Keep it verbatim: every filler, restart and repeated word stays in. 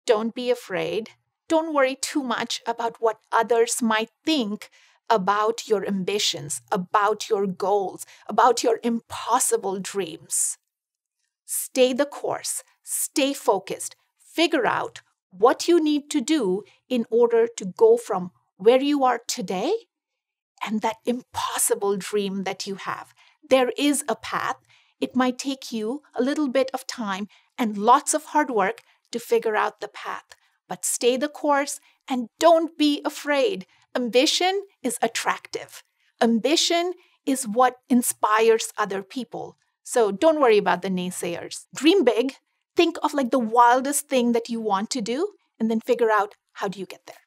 Don't be afraid. Don't worry too much about what others might think about your ambitions, about your goals, about your impossible dreams. Stay the course. Stay focused. Figure out what you need to do in order to go from where you are today and that impossible dream that you have. There is a path. It might take you a little bit of time and lots of hard work to figure out the path. But stay the course and don't be afraid. Ambition is attractive. Ambition is what inspires other people. So don't worry about the naysayers. Dream big. Think of like the wildest thing that you want to do and then figure out how do you get there.